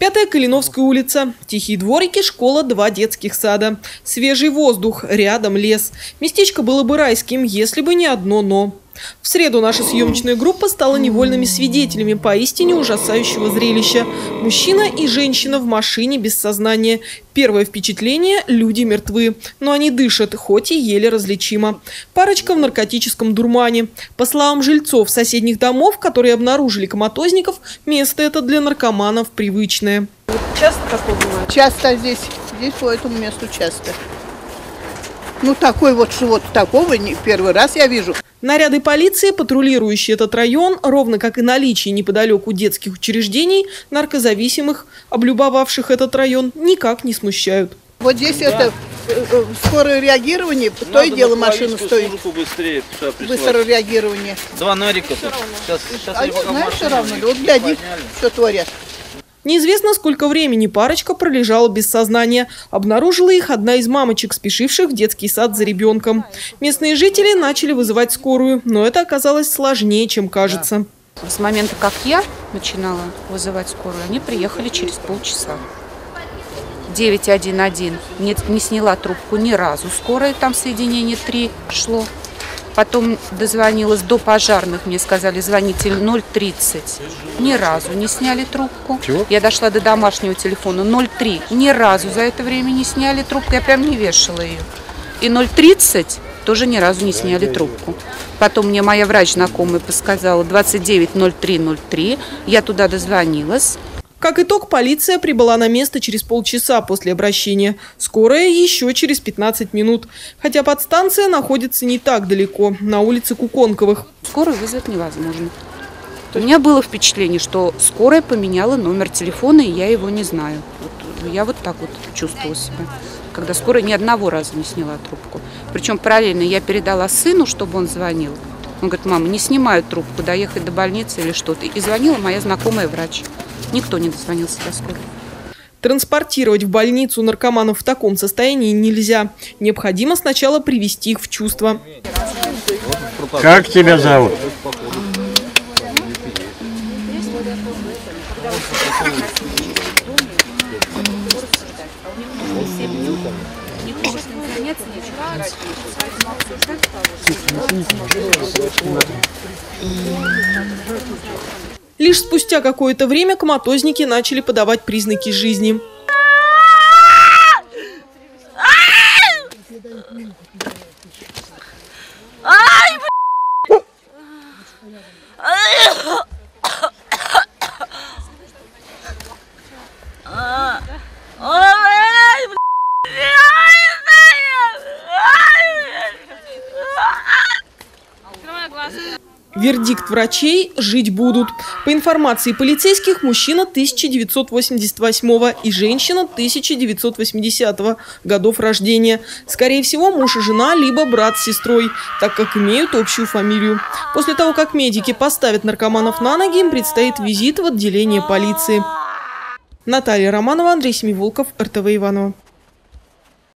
5-я Калиновская улица. Тихие дворики, школа, 2 детских сада. Свежий воздух, рядом лес. Местечко было бы райским, если бы не одно «но». В среду наша съемочная группа стала невольными свидетелями поистине ужасающего зрелища. Мужчина и женщина в машине без сознания. Первое впечатление – люди мертвы. Но они дышат, хоть и еле различимо. Парочка в наркотическом дурмане. По словам жильцов соседних домов, которые обнаружили коматозников, место это для наркоманов привычное. Часто такое бывает? Часто здесь по этому месту часто. Ну, такой вот, что вот такого не первый раз я вижу. Наряды полиции, патрулирующие этот район, ровно как и наличие неподалеку детских учреждений, наркозависимых, облюбовавших этот район, никак не смущают. Вот здесь это скорое реагирование, то и дело машина стоит. Быстрое реагирование. 2 нарика тут. Сейчас они, знаешь, все равно, вот гляди, что творят. Неизвестно, сколько времени парочка пролежала без сознания. Обнаружила их одна из мамочек, спешивших в детский сад за ребенком. Местные жители начали вызывать скорую, но это оказалось сложнее, чем кажется. С момента, как я начинала вызывать скорую, они приехали через полчаса. 911 не сняла трубку ни разу. Скорая, там соединение 3 шло. Потом дозвонилась до пожарных, мне сказали, звоните 030. Ни разу не сняли трубку. Чего? Я дошла до домашнего телефона 03. Ни разу за это время не сняли трубку. Я прям не вешала ее. И 030 тоже ни разу не сняли трубку. Потом мне моя врач знакомая подсказала 290303. Я туда дозвонилась. Как итог, полиция прибыла на место через полчаса после обращения. Скорая еще через 15 минут. Хотя подстанция находится не так далеко, на улице Куконковых. Скорую вызвать невозможно. У меня было впечатление, что скорая поменяла номер телефона, и я его не знаю. Я вот так вот чувствовала себя, когда скорая ни одного раза не сняла трубку. Причем параллельно я передала сыну, чтобы он звонил. Он говорит: мама, не снимают трубку, доехать до больницы или что-то. И звонила моя знакомая врач. Никто не дозвонился до скорой. Транспортировать в больницу наркоманов в таком состоянии нельзя. Необходимо сначала привести их в чувство. Как тебя зовут? Лишь спустя какое-то время коматозники начали подавать признаки жизни. Вердикт врачей – жить будут. По информации полицейских, мужчина 1988 и женщина 1980 годов рождения. Скорее всего, муж и жена, либо брат с сестрой, так как имеют общую фамилию. После того, как медики поставят наркоманов на ноги, им предстоит визит в отделение полиции. Наталья Романова, Андрей Семиволков, РТВ Иваново.